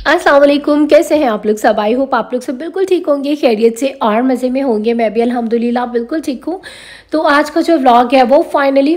अस्सलाम वालेकुम, कैसे हैं आप लोग सब। आई होप आप लोग सब बिल्कुल ठीक होंगे, खैरियत से और मज़े में होंगे। मैं भी अल्हम्दुलिल्लाह बिल्कुल ठीक हूँ। तो आज का जो व्लॉग है वो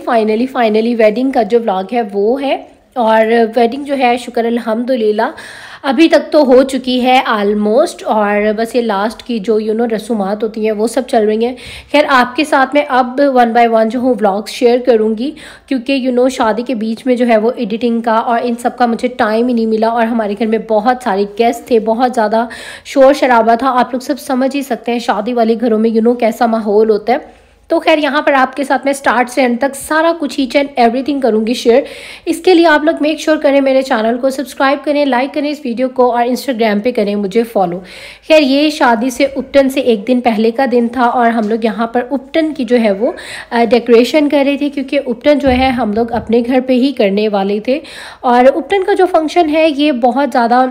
फाइनली वेडिंग का जो व्लॉग है वो है। और वेडिंग जो है शुक्र अल्हम्दुलिल्लाह अभी तक तो हो चुकी है ऑलमोस्ट, और बस ये लास्ट की जो रसूमात होती हैं वो सब चल रही हैं। खैर आपके साथ में अब वन बाय वन जो हूँ व्लॉग्स शेयर करूँगी, क्योंकि शादी के बीच में जो है वो एडिटिंग का और इन सब का मुझे टाइम ही नहीं मिला। और हमारे घर में बहुत सारे गेस्ट थे, बहुत ज़्यादा शोर शराबा था। आप लोग सब समझ ही सकते हैं शादी वाले घरों में कैसा माहौल होता है। तो खैर यहाँ पर आपके साथ में स्टार्ट से एंड तक सारा कुछ ईच एंड एवरीथिंग करूँगी शेयर। इसके लिए आप लोग मेक श्योर करें मेरे चैनल को सब्सक्राइब करें, लाइक करें इस वीडियो को, और इंस्टाग्राम पे करें मुझे फॉलो। खैर ये शादी से उपटन से एक दिन पहले का दिन था, और हम लोग यहाँ पर उपटन की जो है वो डेकोरेशन कर रहे थे, क्योंकि उपटन जो है हम लोग अपने घर पर ही करने वाले थे। और उपटन का जो फंक्शन है ये बहुत ज़्यादा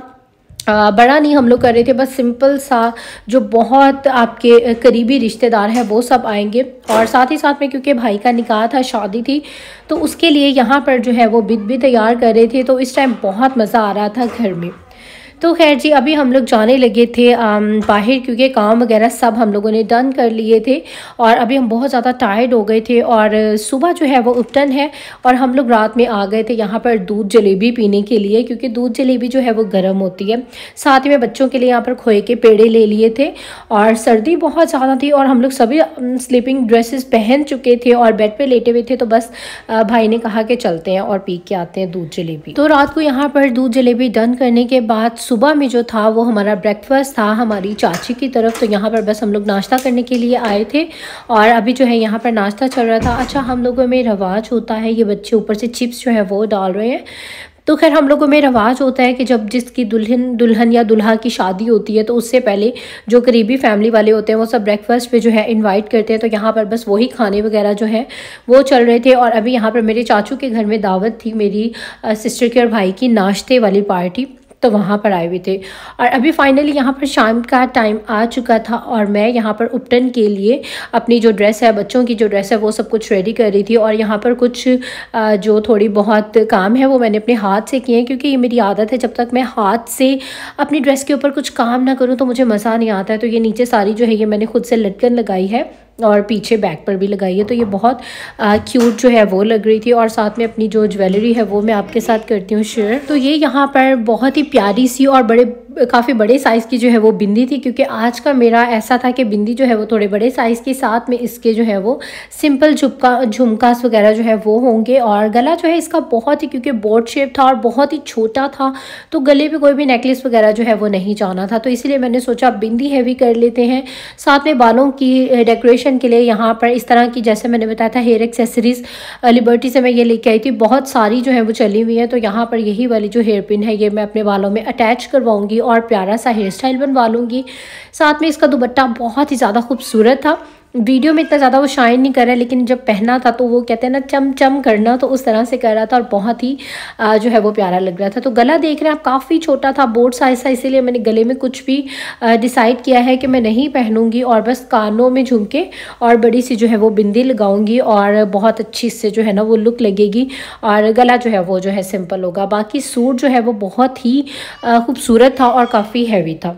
बड़ा नहीं हम लोग कर रहे थे, बस सिंपल सा। जो बहुत आपके करीबी रिश्तेदार हैं वो सब आएंगे, और साथ ही साथ में क्योंकि भाई का निकाह था, शादी थी, तो उसके लिए यहाँ पर जो है वो बिद भी तैयार कर रहे थे। तो इस टाइम बहुत मज़ा आ रहा था घर में। तो खैर जी अभी हम लोग जाने लगे थे बाहर, क्योंकि काम वगैरह सब हम लोगों ने डन कर लिए थे। और अभी हम बहुत ज़्यादा टायर्ड हो गए थे, और सुबह जो है वो उपटन है, और हम लोग रात में आ गए थे यहाँ पर दूध जलेबी पीने के लिए, क्योंकि दूध जलेबी जो है वो गर्म होती है। साथ ही में बच्चों के लिए यहाँ पर खोए के पेड़े ले लिए थे, और सर्दी बहुत ज़्यादा थी, और हम लोग सभी स्लीपिंग ड्रेसेस पहन चुके थे और बेड पर लेटे हुए थे। तो बस भाई ने कहा कि चलते हैं और पी के आते हैं दूध जलेबी। तो रात को यहाँ पर दूध जलेबी डन करने के बाद सुबह में जो था वो हमारा ब्रेकफास्ट था हमारी चाची की तरफ। तो यहाँ पर बस हम लोग नाश्ता करने के लिए आए थे, और अभी जो है यहाँ पर नाश्ता चल रहा था। अच्छा, हम लोगों में रवाज होता है, ये बच्चे ऊपर से चिप्स जो है वो डाल रहे हैं। तो खैर हम लोगों में रवाज होता है कि जब जिसकी दुल्हन या दुल्हा की शादी होती है, तो उससे पहले जो करीबी फैमिली वाले होते हैं वो सब ब्रेकफास्ट पे जो है इनवाइट करते हैं। तो यहाँ पर बस वही खाने वगैरह जो है वो चल रहे थे। और अभी यहाँ पर मेरे चाचू के घर में दावत थी, मेरी सिस्टर के और भाई की नाश्ते वाली पार्टी, तो वहाँ पर आए हुए थे। और अभी फाइनली यहाँ पर शाम का टाइम आ चुका था, और मैं यहाँ पर उपटन के लिए अपनी जो ड्रेस है, बच्चों की जो ड्रेस है, वो सब कुछ रेडी कर रही थी। और यहाँ पर कुछ जो थोड़ी बहुत काम है वो मैंने अपने हाथ से किए हैं, क्योंकि ये मेरी आदत है, जब तक मैं हाथ से अपनी ड्रेस के ऊपर कुछ काम ना करूँ तो मुझे मज़ा नहीं आता है। तो ये नीचे सारी जो है ये मैंने खुद से लटकन लगाई है, और पीछे बैक पर भी लगाई है। तो ये बहुत क्यूट जो है वो लग रही थी। और साथ में अपनी जो ज्वेलरी है वो मैं आपके साथ करती हूँ शेयर। तो ये यहाँ पर बहुत ही प्यारी सी और काफ़ी बड़े साइज़ की जो है वो बिंदी थी, क्योंकि आज का मेरा ऐसा था कि बिंदी जो है वो थोड़े बड़े साइज़ के साथ में इसके जो है वो सिंपल झुमकास वगैरह जो है वो होंगे। और गला जो है इसका बहुत ही, क्योंकि बोट शेप था और बहुत ही छोटा था, तो गले पे कोई भी नेकलेस वगैरह जो है वो नहीं जाना था। तो इसलिए मैंने सोचा बिंदी हैवी कर लेते हैं। साथ में बालों की डेकोरेशन के लिए यहाँ पर इस तरह की, जैसे मैंने बताया था, हेयर एक्सेसरीज लिबर्टी से मैं ये लेके आई थी, बहुत सारी जो है वो चली हुई है। तो यहाँ पर यही वाली जो हेयर पिन है ये मैं अपने बालों में अटैच करवाऊंगी और प्यारा सा हेयर स्टाइल बनवा लूँगी। साथ में इसका दुपट्टा बहुत ही ज़्यादा खूबसूरत था। वीडियो में इतना ज़्यादा वो शाइन नहीं कर रहा है, लेकिन जब पहना था तो वो कहते हैं ना चम चम करना, तो उस तरह से कर रहा था, और बहुत ही जो है वो प्यारा लग रहा था। तो गला देख रहे हैं आप, काफ़ी छोटा था, बोट साइज था, इसीलिए मैंने गले में कुछ भी डिसाइड किया है कि मैं नहीं पहनूंगी, और बस कानों में झुमके और बड़ी सी जो है वो बिंदी लगाऊंगी, और बहुत अच्छी से जो है ना वो लुक लगेगी। और गला जो है वो जो है सिंपल होगा। बाकी सूट जो है वो बहुत ही खूबसूरत था और काफ़ी हैवी था।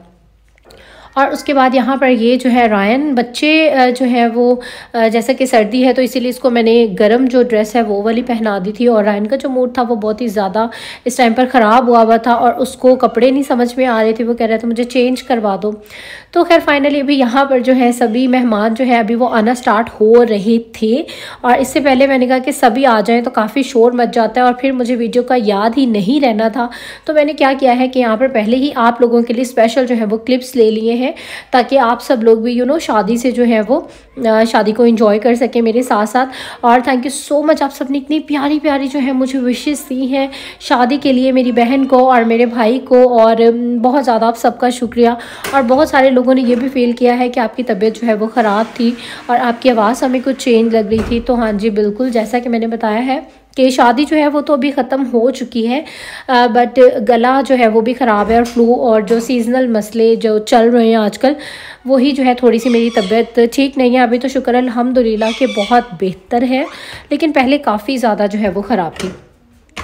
और उसके बाद यहाँ पर ये जो है रायन बच्चे जो है वो जैसा कि सर्दी है तो इसीलिए इसको मैंने गर्म जो ड्रेस है वो वाली पहना दी थी। और रायन का जो मूड था वो बहुत ही ज़्यादा इस टाइम पर ख़राब हुआ था, और उसको कपड़े नहीं समझ में आ रहे थे, वो कह रहा था मुझे चेंज करवा दो। तो खैर फाइनली अभी यहाँ पर जो है सभी मेहमान जो है अभी वो आना स्टार्ट हो रहे थे, और इससे पहले मैंने कहा कि सभी आ जाएँ तो काफ़ी शोर मच जाता है और फिर मुझे वीडियो का याद ही नहीं रहना था। तो मैंने क्या किया है कि यहाँ पर पहले ही आप लोगों के लिए स्पेशल जो है वो क्लिप्स ले लिए हैं, ताकि आप सब लोग भी शादी से जो है वो शादी को एंजॉय कर सकें मेरे साथ साथ। और थैंक यू सो मच, आप सब ने इतनी प्यारी प्यारी जो है मुझे विशेस दी हैं शादी के लिए, मेरी बहन को और मेरे भाई को, और बहुत ज़्यादा आप सबका शुक्रिया। और बहुत सारे लोगों ने ये भी फील किया है कि आपकी तबीयत जो है वो ख़राब थी और आपकी आवाज़ हमें कुछ चेंज लग रही थी। तो हाँ जी बिल्कुल, जैसा कि मैंने बताया है कि शादी जो है वो तो अभी ख़त्म हो चुकी है, बट गला जो है वो भी ख़राब है, और फ्लू और जो सीजनल मसले जो चल रहे हैं आजकल, वही जो है थोड़ी सी मेरी तबीयत ठीक नहीं है। अभी तो शुक्र अल्हम्दुलिल्लाह कि बहुत बेहतर है, लेकिन पहले काफ़ी ज़्यादा जो है वो ख़राब थी।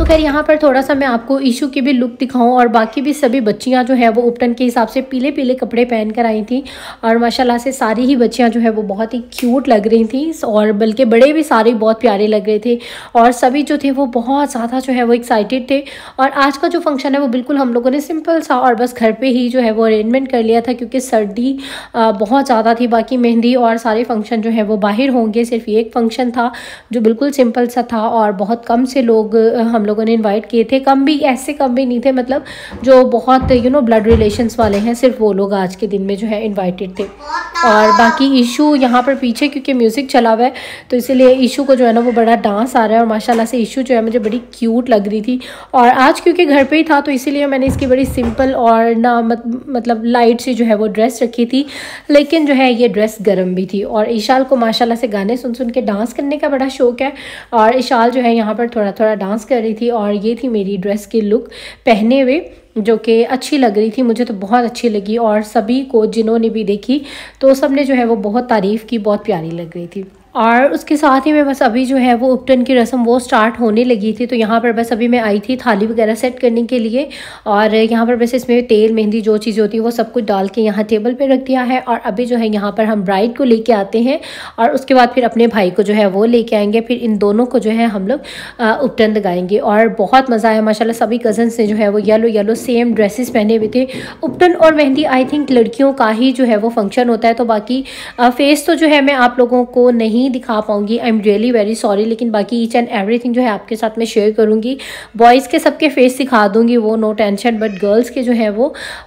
तो खैर यहाँ पर थोड़ा सा मैं आपको ईशू की भी लुक दिखाऊं, और बाकी भी सभी बच्चियाँ जो है वो उपटन के हिसाब से पीले पीले कपड़े पहन कर आई थी, और माशाल्लाह से सारी ही बच्चियाँ जो है वो बहुत ही क्यूट लग रही थी, और बल्कि बड़े भी सारे बहुत प्यारे लग रहे थे, और सभी जो थे वो बहुत ज़्यादा जो है वो एक्साइटेड थे। और आज का जो फंक्शन है वो बिल्कुल हम लोगों ने सिंपल सा और बस घर पर ही जो है वो अरेंजमेंट कर लिया था, क्योंकि सर्दी बहुत ज़्यादा थी। बाकी मेहंदी और सारे फंक्शन जो है वो बाहर होंगे, सिर्फ एक फंक्शन था जो बिल्कुल सिंपल सा था, और बहुत कम से लोग हम लोगों ने इनवाइट किए थे। कम भी नहीं थे, मतलब जो बहुत ब्लड रिलेशंस वाले हैं, सिर्फ वो लोग आज के दिन में जो है इनवाइटेड थे। और बाकी ईशू यहाँ पर पीछे क्योंकि म्यूज़िक चला हुआ है तो इसीलिए ईशू को जो है ना वो बड़ा डांस आ रहा है, और माशाल्लाह से ईशू जो है मुझे बड़ी क्यूट लग रही थी। और आज क्योंकि घर पे ही था तो इसीलिए मैंने इसकी बड़ी सिंपल और ना मतलब लाइट सी जो है वो ड्रेस रखी थी, लेकिन जो है ये ड्रेस गर्म भी थी। और ईशाल को माशाल्लाह से गाने सुन सुन के डांस करने का बड़ा शौक है, और ईशाल जो है यहाँ पर थोड़ा थोड़ा डांस कर रही थी। और ये थी मेरी ड्रेस की लुक पहने हुए, जो कि अच्छी लग रही थी, मुझे तो बहुत अच्छी लगी, और सभी को जिन्होंने भी देखी तो सब ने जो है वो बहुत तारीफ़ की, बहुत प्यारी लग रही थी। और उसके साथ ही मैं बस अभी जो है वो उपटन की रस्म वो स्टार्ट होने लगी थी, तो यहाँ पर बस अभी मैं आई थी थाली वगैरह सेट करने के लिए, और यहाँ पर बस इसमें तेल मेहंदी जो चीज़ होती है वो सब कुछ डाल के यहाँ टेबल पे रख दिया है। और अभी जो है यहाँ पर हम ब्राइड को लेके आते हैं, और उसके बाद फिर अपने भाई को जो है वो लेके आएंगे, फिर इन दोनों को जो है हम लोग उपटन लगाएंगे। और बहुत मज़ा आया माशाल्लाह, सभी कज़न्स ने जो है वो येलो सेम ड्रेसेस पहने हुए थे। उपटन और मेहंदी आई थिंक लड़कियों का ही जो है वो फंक्शन होता है, तो बाकी फेस तो जो है मैं आप लोगों को नहीं दिखा पाऊंगी, I am really very sorry, लेकिन बाकी ईच एंड एवरीथिंग जो है आपके साथ मैं शेयर करूंगी। बॉयज़ के सबके फेस दिखा दूंगी, वो नो टेंशन, बट गर्ल्स के जो है वो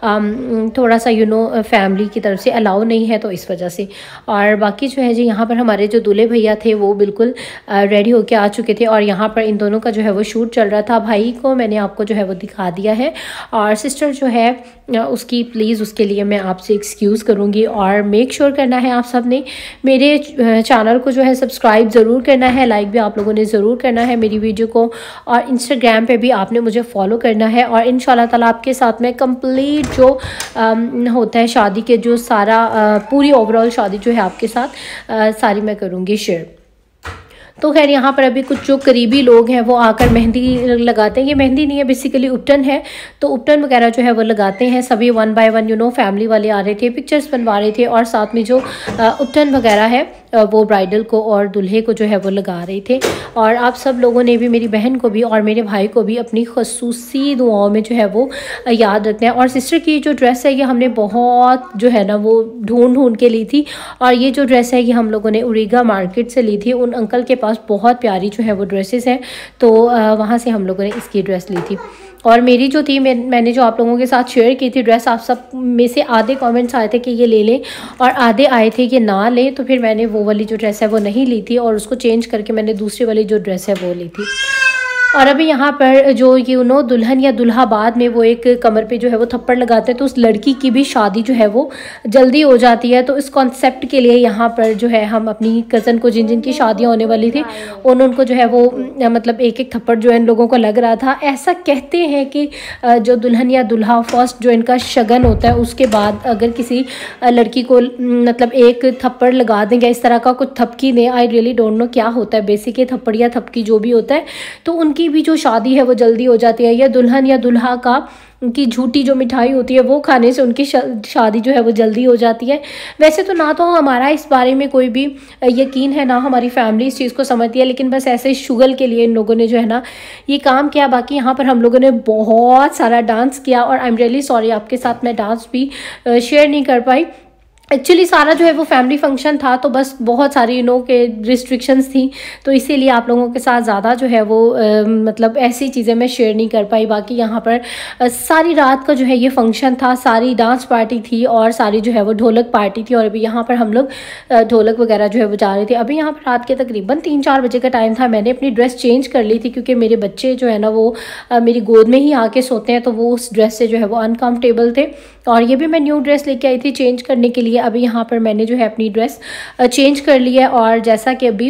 थोड़ा सा फैमिली की तरफ से अलाउ नहीं है, तो इस वजह से। और बाकी जो है जी यहाँ पर हमारे जो दूल्हे भैया थे वो बिल्कुल रेडी होके आ चुके थे, और यहाँ पर इन दोनों का जो है वो शूट चल रहा था। भाई को मैंने आपको जो है वो दिखा दिया है, और सिस्टर जो है उसकी प्लीज़ उसके लिए मैं आपसे एक्सक्यूज़ करूँगी। और मेक श्योर करना है आप सब ने मेरे चैनल को जो है सब्सक्राइब ज़रूर करना है, लाइक भी आप लोगों ने ज़रूर करना है मेरी वीडियो को, और इंस्टाग्राम पे भी आपने मुझे फॉलो करना है। और इंशाल्लाह ताला आपके साथ में कंप्लीट जो होता है शादी के जो सारा पूरी ओवरऑल शादी जो है आपके साथ सारी मैं करूँगी शेयर। तो खैर यहाँ पर अभी कुछ जो करीबी लोग हैं वो आकर मेहंदी लगाते हैं। ये मेहंदी नहीं है, बेसिकली उपटन है, तो उपटन वगैरह जो है वो लगाते हैं। सभी 1 बाय 1 फैमिली वाले आ रहे थे, पिक्चर्स बनवा रहे थे, और साथ में जो उपटन वगैरह है वो ब्राइडल को और दूल्हे को जो है वो लगा रहे थे। और आप सब लोगों ने भी, मेरी बहन को भी और मेरे भाई को भी अपनी खसूसी दुआओं में जो है वो याद रखना है। और सिस्टर की जो ड्रेस है ये हमने बहुत जो है ना वो ढूंढ के ली थी, और ये जो ड्रेस है ये हम लोगों ने उरीगा मार्केट से ली थी। उन अंकल के पास बहुत प्यारी जो है वो ड्रेसेस हैं, तो वहाँ से हम लोगों ने इसकी ड्रेस ली थी। और मेरी जो थी मैंने जो आप लोगों के साथ शेयर की थी ड्रेस, आप सब में से आधे कमेंट्स आए थे कि ये ले लें, और आधे आए थे कि ना लें, तो फिर मैंने वो वाली जो ड्रेस है वो नहीं ली थी, और उसको चेंज करके मैंने दूसरी वाली जो ड्रेस है वो ली थी। और अभी यहाँ पर जो दुल्हन या दुल्हा बाद में वो एक कमर पे जो है वो थप्पड़ लगाते हैं, तो उस लड़की की भी शादी जो है वो जल्दी हो जाती है। तो इस कॉन्सेप्ट के लिए यहाँ पर जो है हम अपनी कज़न को जिन की शादियाँ होने वाली थी उनको जो है वो मतलब एक थप्पड़ जो है इन लोगों को लग रहा था। ऐसा कहते हैं कि जो दुल्हन या दुल्हा फर्स्ट जो इनका शगन होता है उसके बाद अगर किसी लड़की को मतलब एक थप्पड़ लगा देंगे, इस तरह का कुछ थपकी ने, आई रियली डोंट नो क्या होता है बेसिक थप्पड़ या थपकी जो भी होता है, तो उनकी भी जो शादी है वो जल्दी हो जाती है। या दुल्हन या दुल्हा का उनकी झूठी जो मिठाई होती है वो खाने से उनकी शादी जो है वो जल्दी हो जाती है। वैसे तो ना तो हमारा इस बारे में कोई भी यकीन है, ना हमारी फैमिली इस चीज़ को समझती है, लेकिन बस ऐसे शुगल के लिए इन लोगों ने जो है ना ये काम किया। बाकी यहाँ पर हम लोगों ने बहुत सारा डांस किया, और आई एम रियली सॉरी आपके साथ मैं डांस भी शेयर नहीं कर पाई। एक्चुअली सारा जो है वो फैमिली फंक्शन था, तो बस बहुत सारी के रिस्ट्रिक्शंस थी, तो इसीलिए आप लोगों के साथ ज़्यादा जो है वो मतलब ऐसी चीज़ें मैं शेयर नहीं कर पाई। बाकी यहाँ पर सारी रात का जो है ये फंक्शन था, सारी डांस पार्टी थी और सारी जो है वो ढोलक पार्टी थी। और अभी यहाँ पर हम लोग ढोलक वगैरह जो है वो जा रहे थे। अभी यहाँ पर रात के तकरीबन 3-4 बजे का टाइम था। मैंने अपनी ड्रेस चेंज कर ली थी क्योंकि मेरे बच्चे जो है ना वो मेरी गोद में ही आके सोते हैं, तो वो उस ड्रेस से जो है वो अनकम्फर्टेबल थे। और ये भी मैं न्यू ड्रेस लेके आई थी चेंज करने के लिए। अभी यहाँ पर मैंने जो है अपनी ड्रेस चेंज कर ली है, और जैसा कि अभी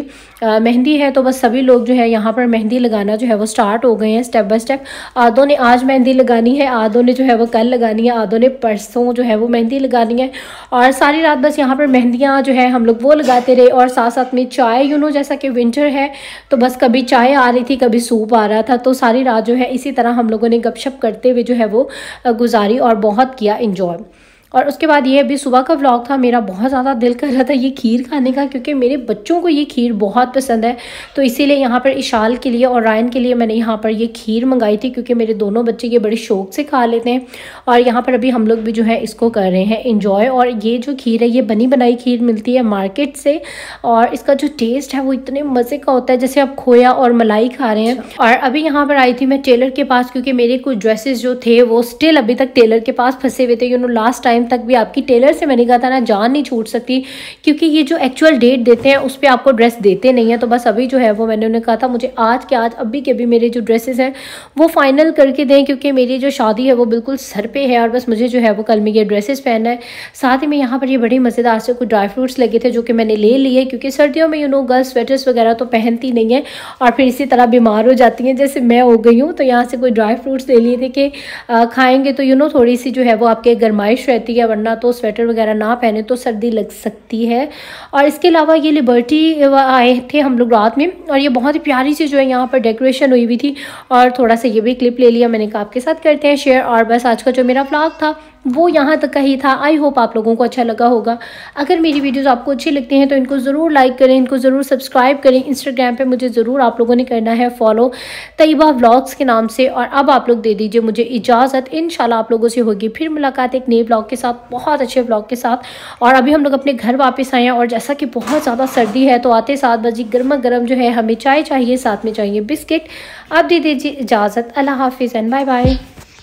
मेहंदी है तो बस सभी लोग जो है यहाँ पर मेहंदी लगाना जो है वो स्टार्ट हो गए हैं स्टेप बाय स्टेप। आधों ने आज मेहंदी लगानी है, आधों ने जो है वो कल लगानी है, आधों ने परसों जो है वो मेहंदी लगानी है। और सारी रात बस यहाँ पर मेहंदियाँ जो है हम लोग वो लगाते रहे और साथ साथ में चाय, जैसा कि विंटर है तो बस कभी चाय आ रही थी कभी सूप आ रहा था, तो सारी रात जो है इसी तरह हम लोगों ने गपशप करते हुए जो है वो गुजारी और बहुत किया इंजॉय। और उसके बाद ये अभी सुबह का व्लॉग था। मेरा बहुत ज़्यादा दिल कर रहा था ये खीर खाने का, क्योंकि मेरे बच्चों को ये खीर बहुत पसंद है, तो इसीलिए यहाँ पर इशाल के लिए और रायन के लिए मैंने यहाँ पर ये खीर मंगाई थी, क्योंकि मेरे दोनों बच्चे ये बड़े शौक से खा लेते हैं। और यहाँ पर अभी हम लोग भी जो है इसको कर रहे हैं इंजॉय। और ये जो खीर है ये बनी बनाई खीर मिलती है मार्केट से, और इसका जो टेस्ट है वो इतने मज़े का होता है जैसे आप खोया और मलाई खा रहे हैं। और अभी यहाँ पर आई थी मैं टेलर के पास, क्योंकि मेरे कुछ ड्रेसेस जो थे वो स्टिल अभी तक टेलर के पास फंसे हुए थे। लास्ट टाइम तक भी आपकी टेलर से मैंने कहा था ना, जान नहीं छूट सकती, क्योंकि ये जो एक्चुअल डेट देते हैं उस पर आपको ड्रेस देते नहीं है। तो बस अभी जो है वो मैंने उन्हें कहा था मुझे आज के आज अभी के अभी मेरे जो ड्रेसेस हैं वो फाइनल करके दें, क्योंकि मेरी जो शादी है वो बिल्कुल सर पे है और बस मुझे जो है वो कल में ये ड्रेसेस पहनना है। साथ ही में यहाँ पर ये बड़ी मज़ेदार से कुछ ड्राई फ्रूट्स लगे थे जो कि मैंने ले लिए, क्योंकि सर्दियों में गर्ल्स स्वेटर्स वगैरह तो पहनती नहीं है और फिर इसी तरह बीमार हो जाती हैं जैसे मैं हो गई हूँ। तो यहाँ से कोई ड्राई फ्रूट्स ले लिए थे कि खाएंगे तो थोड़ी सी जो है वो आपके गर्माइश रहती है, वरना तो स्वेटर वगैरह ना पहने तो सर्दी लग सकती है। और इसके अलावा ये लिबर्टी आए थे हम लोग रात में, और ये बहुत ही प्यारी सी जो है यहाँ पर डेकोरेशन हुई हुई थी, और थोड़ा सा ये भी क्लिप ले लिया मैंने कहा आपके साथ करते हैं शेयर। और बस आज का जो मेरा व्लॉग था वो यहाँ तक का ही था। आई होप आप लोगों को अच्छा लगा होगा। अगर मेरी वीडियोस आपको अच्छी लगती हैं तो इनको ज़रूर लाइक करें, इनको ज़रूर सब्सक्राइब करें। इंस्टाग्राम पे मुझे ज़रूर आप लोगों ने करना है फॉलो, तैयबा व्लॉग्स के नाम से। और अब आप लोग दे दीजिए मुझे इजाज़त। इंशाल्लाह आप लोगों से होगी फिर मुलाकात एक नए व्लॉग के साथ, बहुत अच्छे व्लॉग के साथ। और अभी हम लोग अपने घर वापस आए हैं, और जैसा कि बहुत ज़्यादा सर्दी है तो आते 7 बजे गर्मा गर्म जो है हमें चाय चाहिए, साथ में चाहिए बिस्किट। आप दे दीजिए इजाज़त। अल्लाह हाफिज़ एंड बाय बाय।